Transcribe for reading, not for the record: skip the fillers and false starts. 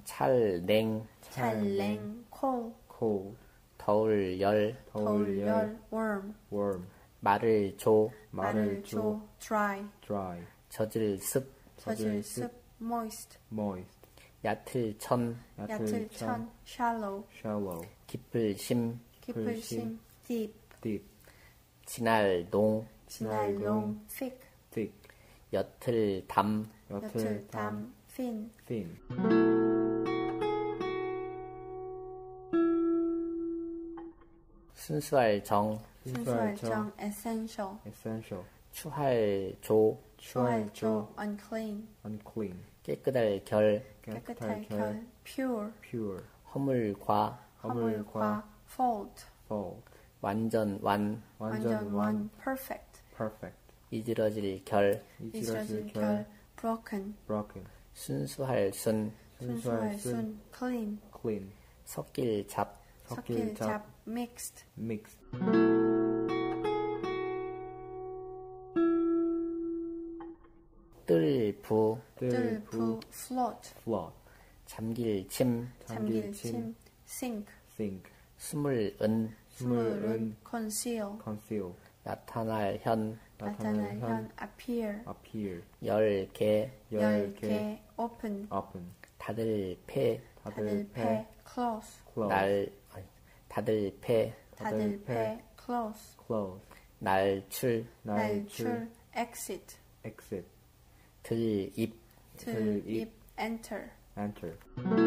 찰냉 찰냉 cold cold, 더울 열 더울 열 warm warm, 말을 조 말을 줘 dry dry, 젖을 습 젖을 습 moist moist, 얕을 천 얕을 천 shallow shallow, 깊을 심 깊을 심 deep deep, 진할 농 진할 농 thick thick, 옅을 담 옅을 담 thin thin, 순수할 정 순수할 정 essential essential, 추할 조 추할 조 unclean unclean, 깨끗할 결 깨끗할 결 pure pure, 허물과 허물과 fault fault, 완전 완 완전 완 perfect perfect, 이지러질 결 이스라질 결 broken broken, 순수할 순 순수할 순 clean clean, 섞일 잡 섞일 잡 mixed mixed, 뜰부 뜰부 float float, 잠길 침 잠길 침 sink sink, 스물 은 스물은 conceal conceal, 나타날 현 나타날 현 appear appear, 열개 열개 open open, 다들 패 다들 패 close close, 다들 패 다들 패 close close, 날출 날출 exit exit, 들입 들입 enter enter,